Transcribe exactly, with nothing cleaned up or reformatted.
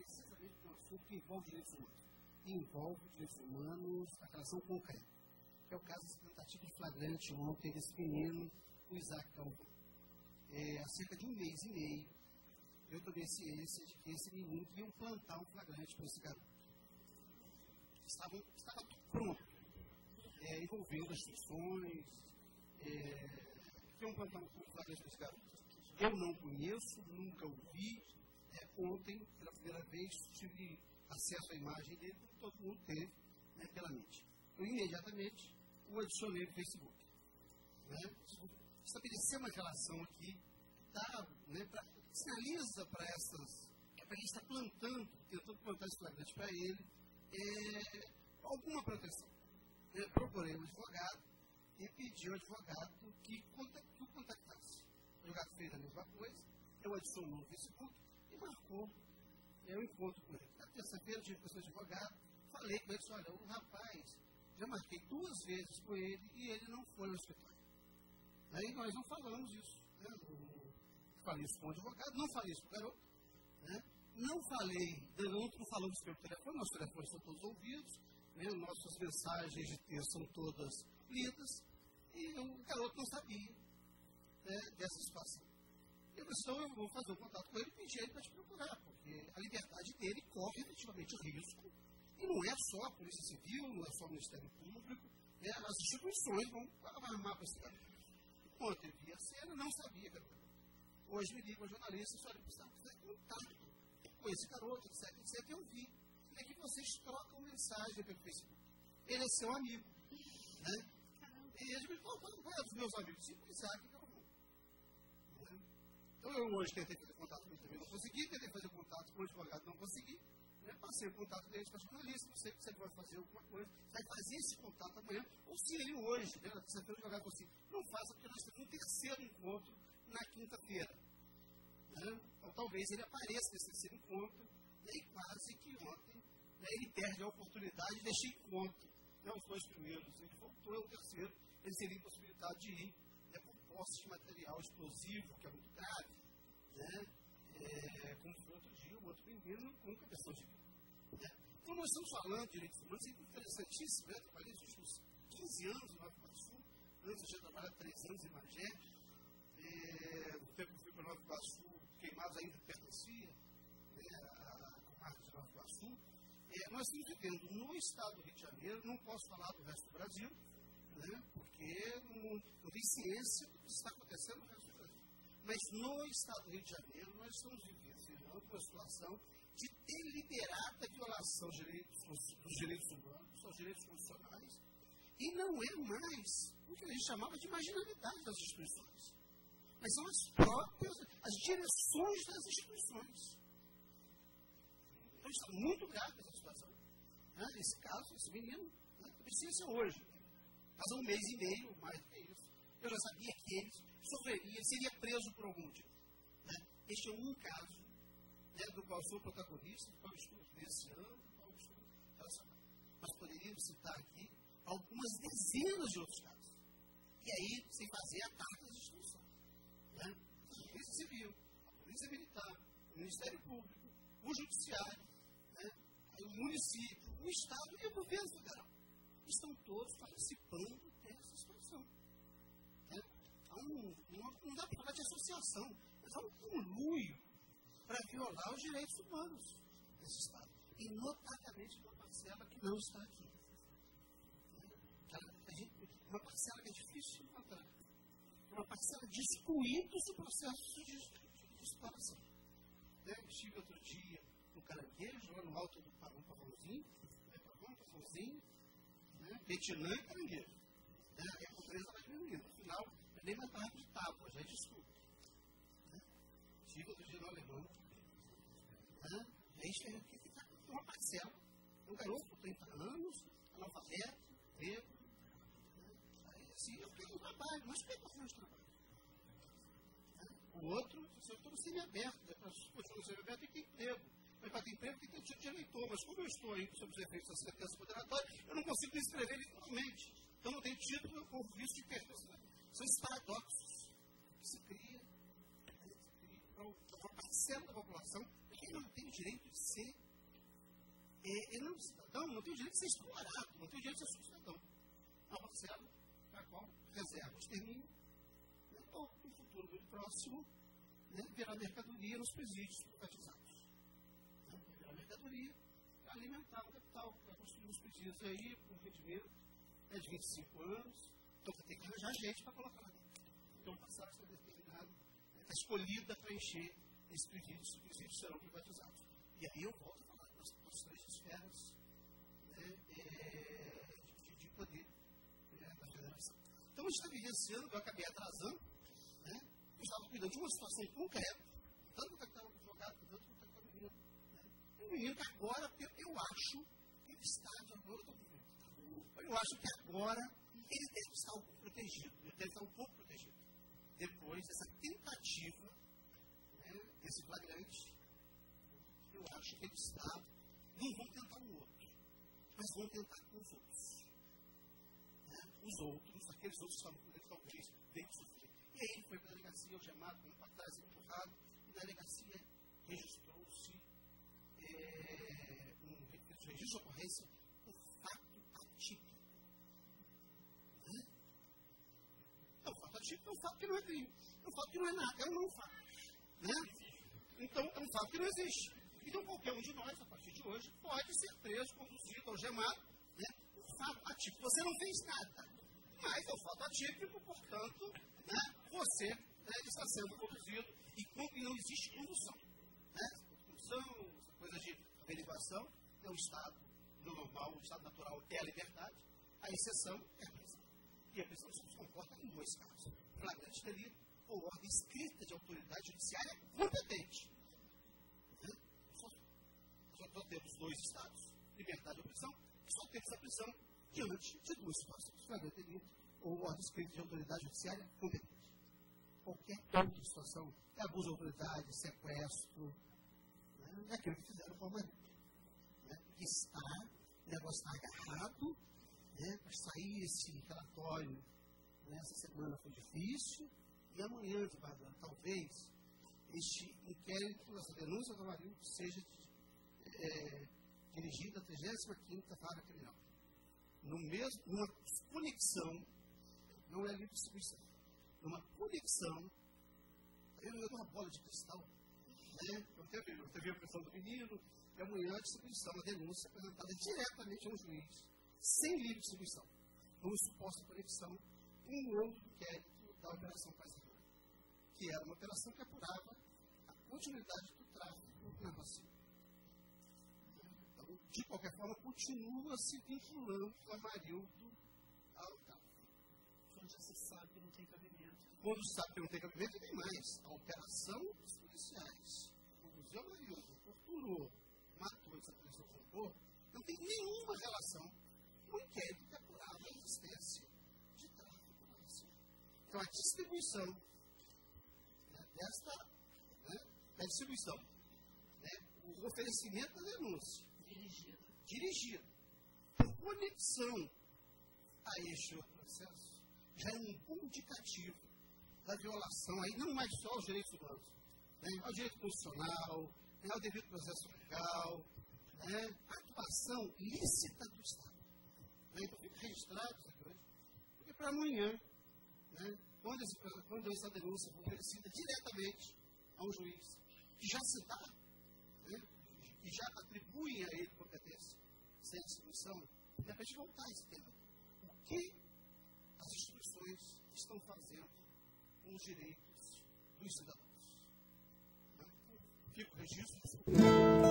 precisamente um assunto que envolve direitos humanos. E envolve direitos humanos, a relação concreta. Que é o caso dessa tentativa de flagrante ontem desse menino, o Isaac Calvão. É, há cerca de um mês e meio, eu tomei ciência de que esse menino queria plantar um flagrante para esse garoto. Estava, estava pronto, é, envolvendo as instituições, é, queriam plantar um flagrante para esse garoto. Eu não conheço, nunca o vi. É, ontem, pela primeira vez, tive acesso à imagem dele, como todo mundo teve, né, pela mente. Eu imediatamente o adicionei no Facebook. Né? Estabelecer uma relação aqui, tá, né, pra, sinaliza para essas, para quem está plantando, tentando plantar esse flagrante para ele, é, alguma proteção. Eu procurei um advogado e pedi ao advogado que, que o contactasse. O advogado fez a mesma coisa, eu adicionei no Facebook e marcou eu encontro com ele. Na terça-feira eu tive com esse advogado, falei com ele, disse, olha, o rapaz, já marquei duas vezes com ele e ele não foi ao escritório. Aí nós não falamos isso. Né? Eu falei isso com o advogado, não falei isso com o garoto. Né? Não falei, não, não falamos pelo telefone, nossos telefones são todos ouvidos, né? Nossas mensagens de texto são todas lidas, e o garoto não sabia, né, dessa situação. Eu disse, então eu vou fazer um contato com ele e pedir ele para te procurar, porque a liberdade dele corre efetivamente risco, e não é só a Polícia Civil, não é só o Ministério Público, né, as instituições vão armar para esse garoto. Ontem eu vi a cena, não sabia, garoto. Hoje me liga um jornalista e diz, olha, você tem contato com esse garoto, etcétera, etcétera, eu vi. É que vocês trocam mensagem pelo Facebook. Ele é seu amigo. Né? E ele me falou, qual é os meus amigos? Sim, o Isaac Calvão. Então eu hoje tentei fazer contato com ele também, não consegui, tentei fazer contato com o advogado, não consegui. Né? Passei o contato deles para jornalista, não sei se ele vai fazer alguma coisa, vai fazer esse contato amanhã, ou se ele hoje, né, na terça-feira, o advogado falou assim, não faça porque nós temos um terceiro encontro na quinta-feira. Né? Então talvez ele apareça nesse terceiro encontro, né, e quase que ontem, né, ele perde a oportunidade de deixar encontro. Né, os dois primeiros, ele voltou, é o terceiro, ele seria impossibilitado de ir, né, por posse de material explosivo, que é muito grave, né, é, como foi outro dia, o outro menino com questão de vida. Né. Então nós estamos falando de direitos humanos, é interessantíssimo, né, eu trabalhei nos últimos quinze anos no Nova Iguaçu, antes eu já trabalhei três anos em Magé, é, no tempo que fui para o Nova Iguaçu, Queimados ainda pertencia, né, à comarca de Nova Iguaçu. É, nós estamos vivendo no estado do Rio de Janeiro, não posso falar do resto do Brasil, né, porque não, não tem ciência do que está acontecendo no resto do Brasil. Mas no estado do Rio de Janeiro, nós estamos vivendo uma situação de deliberada violação dos direitos, dos direitos humanos, dos direitos constitucionais, e não é mais o que a gente chamava de marginalidade das instituições, mas são as próprias, as direções das instituições. Então está muito grave essa situação. Né? Esse caso, esse menino, né, precisa hoje. Faz um mês e meio, mais do que isso. Eu já sabia que ele sofreria, seria preso por algum motivo. Né? Este é um caso, né, do qual sou protagonista, do qual estudo nesse ano, do qual estudo relacionado. Mas poderíamos citar aqui algumas dezenas de outros casos. E aí, sem fazer ataque às instituições. Né? A Polícia Civil, a Polícia Militar, o Ministério Público, o Judiciário, né? O município, o Estado e o governo federal. Estão todos participando dessa situação. Né? Um, não, não dá para falar de associação, mas há um conluio para violar os direitos humanos desse Estado. E notadamente uma parcela que não está aqui. Uma parcela que é difícil de encontrar. Uma parcela de excluídos do processo de, de, de exploração. Né? Estive outro dia no Caranguejo, lá no alto do Pavão Pavãozinho, né? Pavão Pavãozinho, né? Betinã e Caranguejo. Né? E a pobreza vai diminuindo. No final, é nem mais barra de tábua, já é de estudo. Né? Estive outro dia no Alemão. Né? E aí chega aqui, fica uma parcela. Um garoto com trinta anos, analfabeto, negro. Sim, eu tenho um trabalho, mas por que eu estou fazendo trabalho? O outro, se eu estou no semiaberto, né? Para continuar no semiaberto, tem que ter emprego. Mas para ter emprego, tem que ter título de eleitor. Mas como eu estou aí sob os efeitos da sentença moderatória, eu não consigo me inscrever literalmente. Então, não tenho título, eu corro risco de perder. São esses paradoxos que se cria para uma parcela da população que não tem o direito de ser cidadão não tem o direito de ser explorado, não tem o direito de ser cidadão. É uma parcela para a qual reserva o extermínio, né, ou no futuro muito próximo, né, virar mercadoria nos presídios privatizados. Né, virar mercadoria para alimentar o capital, para construir os presídios aí, com rendimento né, de vinte e cinco anos. Então você tem que arranjar gente para colocar lá dentro. Então passagem está determinada, está né, escolhida para encher esses presídios, os presídios serão privatizados. E aí eu volto a falar das, das três esferas né, é, de, de poder né, da federação. Então, eu estava vivenciando, eu acabei atrasando, né, eu estava cuidando de uma situação concreta, tanto que estava jogado, tanto que estava menino. Né, um menino que agora, eu, eu acho que ele está de agora, eu acho que agora ele deve estar um pouco protegido, ele deve estar um pouco protegido. Depois dessa tentativa, né, desse flagrante, eu acho que ele está, não vão tentar um outro, mas vão tentar com os outros. Né? Os outros, aqueles outros que estavam com ele, talvez, venham sofrer. E aí ele foi para a delegacia, algemado, veio para trás, empurrado, e na delegacia registrou-se é, um registro de ocorrência por fato atípico. Né? É um fato atípico, é um fato que não é crime, é um fato que não é nada, é um não fato. Né? Então, é um fato que não existe. Então, qualquer um de nós, a partir de hoje, pode ser preso, conduzido, algemado, né? Um fato atípico. Você não fez nada, mas é um fato atípico, portanto, né? Você né, está sendo conduzido e, e não existe condução. Né? Condução, essa coisa de averiguação, é o estado normal, o estado natural é a liberdade, a exceção é a prisão. E a prisão só se comporta em dois casos: flagrante delito ou ordem escrita de autoridade judiciária competente. Só temos dois estados, liberdade ou prisão, e só temos a prisão diante de duas situações: flagrante delito ou ordem escrita de autoridade judiciária competente. Qualquer outra situação é abuso de autoridade, sequestro, né, é aquilo que fizeram com a Maria. Né, que está, o negócio está agarrado, né, para sair esse relatório, né, essa semana foi difícil, e amanhã, talvez, este inquérito, essa denúncia do Maria seja É, dirigida à trigésima quinta Vara Criminal. No mesmo, numa conexão, não é livre distribuição, numa conexão, eu não uma bola de cristal, né? eu, teve, eu teve a pressão do menino, e amanhã a distribuição, a denúncia apresentada diretamente ao juiz, sem livre distribuição, numa suposta conexão com um outro inquérito da Operação Paz e Amor, que era uma operação que apurava a continuidade do tráfico na vacina. De qualquer forma, continua se vinculando com a Amarildo ao tráfico. Quando já se sabe que não tem cabimento. Quando se sabe que não tem cabimento, tem mais. A operação dos policiais conduziu a Amarildo, torturou, matou, desapareceu com o corpo, não tem nenhuma relação com o inquérito que apurava a existência de tráfico na vacina. Então, a distribuição né, desta, né, da distribuição, né, o oferecimento da denúncia, Dirigida. dirigida por conexão a este outro processo, já é um bom indicativo da violação, aí não mais só aos direitos humanos, né, ao direito constitucional, né, ao devido processo legal, né, a atuação lícita do Estado. Né, então, fica registrado isso aqui hoje, porque para amanhã, né, quando, esse, quando essa denúncia for oferecida diretamente a um juiz, que já se dá, né, que já atribuem a ele competência sem distribuição, é para a gente voltar a esse tema. O que as instituições estão fazendo com os direitos dos cidadãos? Fica o registro.